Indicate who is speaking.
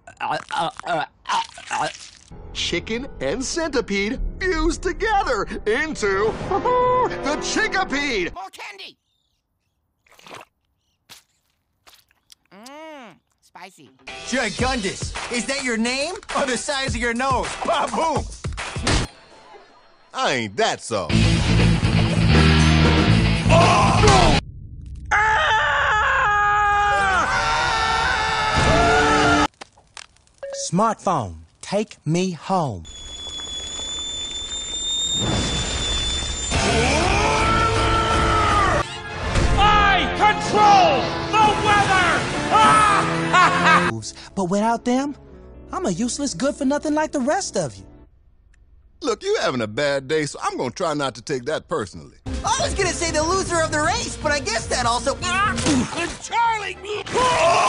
Speaker 1: Chicken and centipede fused together into the chickapede.
Speaker 2: More candy. Spicy.
Speaker 3: Gigundus, is that your name or the size of your nose? Ba-boom!
Speaker 1: I ain't that so.
Speaker 3: Smartphone, take me home.
Speaker 4: I control the weather!
Speaker 3: But without them, I'm a useless good-for-nothing like the rest of you.
Speaker 1: Look, you having a bad day, so I'm gonna try not to take that personally.
Speaker 3: I was gonna say the loser of the race, but I guess that also...
Speaker 4: And Charlie!